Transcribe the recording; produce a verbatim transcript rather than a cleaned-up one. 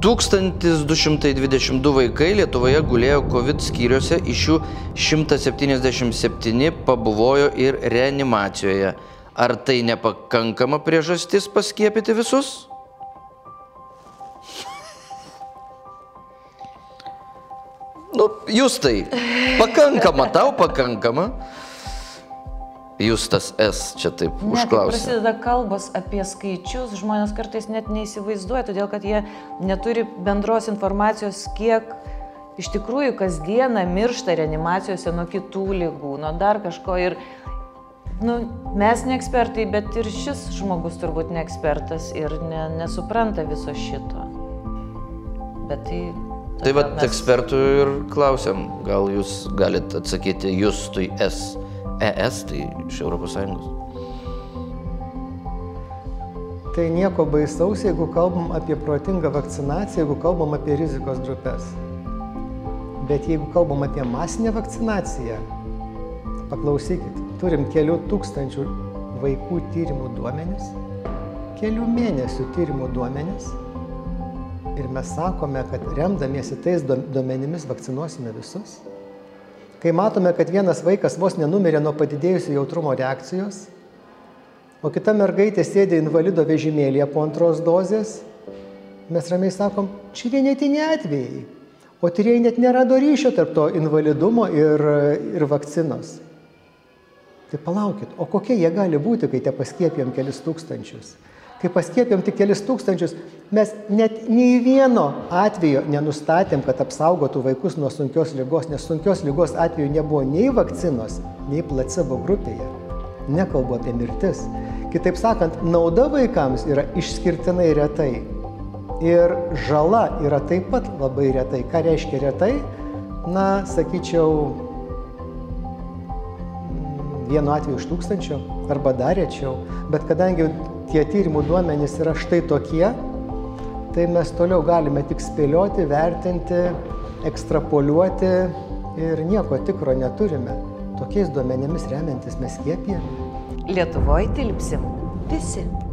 tūkstantis du šimtai dvidešimt du vaikai Lietuvoje gulėjo COVID skyriuose, iš jų šimtas septyniasdešimt septyni pabuvojo ir reanimacijoje. Ar tai nepakankama priežastis paskiepyti visus? Nu, Justai, pakankama, tau pakankama. Justas S. čia taip Ne, kai užklausė. prasideda kalbos apie skaičius, žmonės kartais net neįsivaizduoja, todėl kad jie neturi bendros informacijos, kiek iš tikrųjų kasdieną miršta reanimacijose nuo kitų ligų, nuo dar kažko. Ir nu, mes ne ekspertai, bet ir šis žmogus turbūt ne ekspertas ir ne, nesupranta viso šito. Bet tai... Tai va, mes... ekspertų ir klausiam, gal jūs galite atsakyti Justui S. E S, tai iš Europos Sąjungos. Tai nieko baisaus, jeigu kalbam apie protingą vakcinaciją, jeigu kalbam apie rizikos grupės. Bet jeigu kalbam apie masinę vakcinaciją, paklausykit, turim kelių tūkstančių vaikų tyrimų duomenis, kelių mėnesių tyrimų duomenis ir mes sakome, kad remdamiesi tais duomenimis vakcinuosime visus. Kai matome, kad vienas vaikas vos nenumirė nuo padidėjusio jautrumo reakcijos, o kita mergaitė sėdė invalido vežimėlyje po antros dozės, mes ramiai sakom, čia vienetiniai atvejai, o tyrėjai net nerado ryšio tarp to invalidumo ir, ir vakcinos. Tai palaukit, o kokie jie gali būti, kai te paskiepijom kelis tūkstančius? Kai paskiepijom tik kelis tūkstančius, mes net nei vieno atvejo nenustatėm, kad apsaugotų vaikus nuo sunkios ligos, nes sunkios ligos atveju nebuvo nei vakcinos, nei placebo grupėje. Nekalbu apie mirtis. Kitaip sakant, nauda vaikams yra išskirtinai retai. Ir žala yra taip pat labai retai. Ką reiškia retai? Na, sakyčiau, vienu atveju iš tūkstančio arba dar rečiau. Bet kadangi tie tyrimų duomenys yra štai tokie, tai mes toliau galime tik spėlioti, vertinti, ekstrapoliuoti ir nieko tikro neturime. Tokiais duomenimis remiantis mes skiepijame. Lietuvoje tilpsim visi.